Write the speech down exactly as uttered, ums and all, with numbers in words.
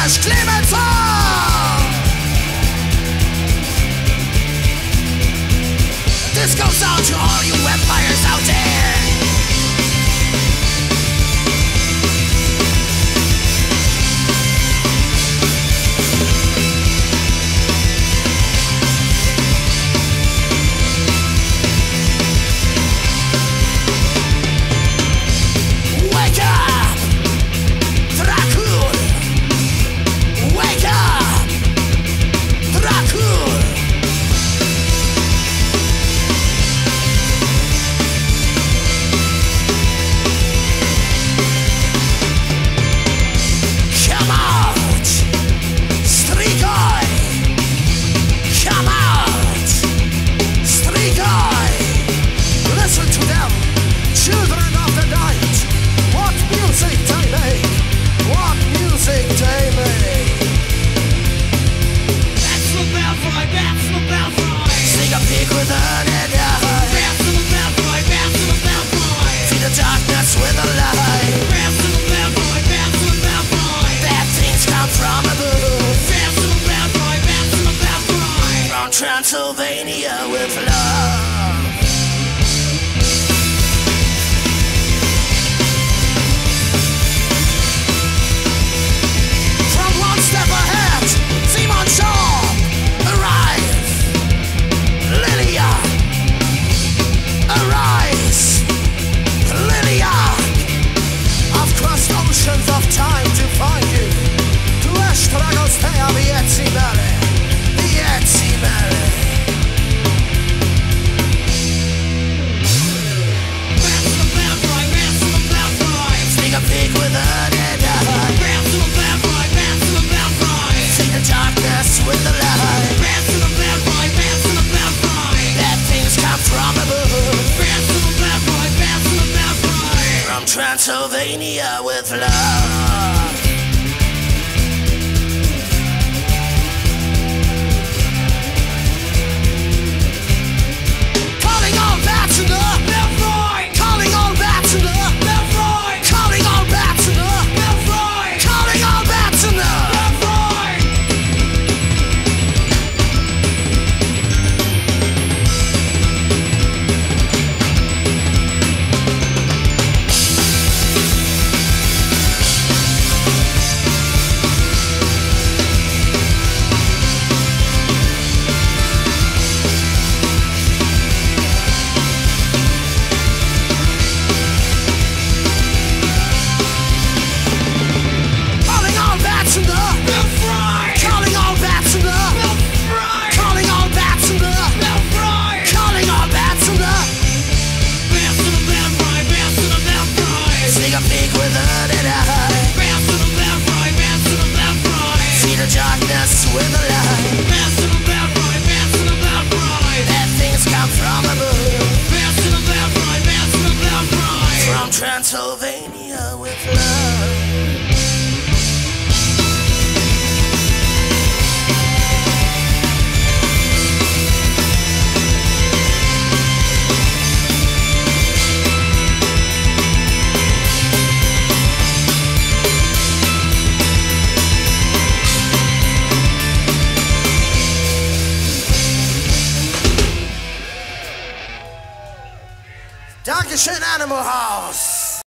Serge Clemenceau. This goes out to all you vampires out there. Transylvania with love. From one step ahead, Simon Shaw arrives. Lilia, arise. Lilia, I've crossed oceans of time to find you. Tu és dragostea vieții mele, vieții mele. A pig with a dead eye. Bounce to the bad boy, bounce to the bad boy. See the darkness with the light. Bounce to the bad boy, bounce to the bad boy. Bad things come from above. Bounce to the bad boy, bounce to the bad boy. From Transylvania with love. Calling all back to the left right. Calling all back to the left right. Calling all back to the left right. Calling all back to the left right. With the light. Bounce to the bad boy, bounce to the bad boy. Bad things come from above. Bounce to the bad boy, bounce to the bad boy. From Transylvania with love. Dankeschön, Animal House.